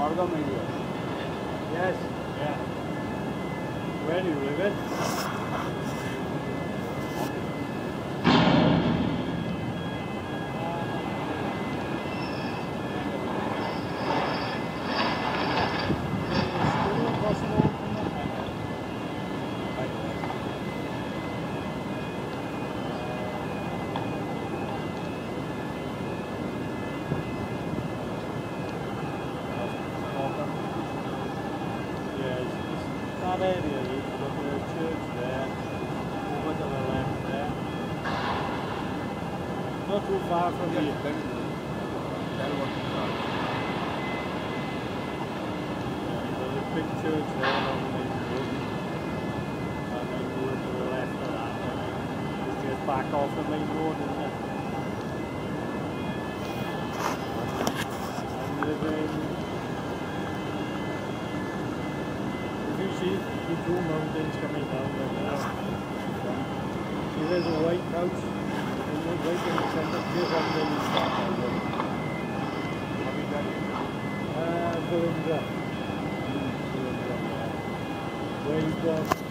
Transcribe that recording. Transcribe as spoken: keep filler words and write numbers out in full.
Margam area. Yes. Yeah. Where do you live in? That area, you've got the church there, over to the left there. Not too far from Yes, here. that is that is what we are. Yeah, there's a big church there on the main road. And then go to the left of that, and then it's just back off the main road, isn't it? And living. You see the two mountains coming down right now. See, there's a white house in the, right in the centre, just underneath that mountain. Uh, Villandra. Villandra, yeah. Where you got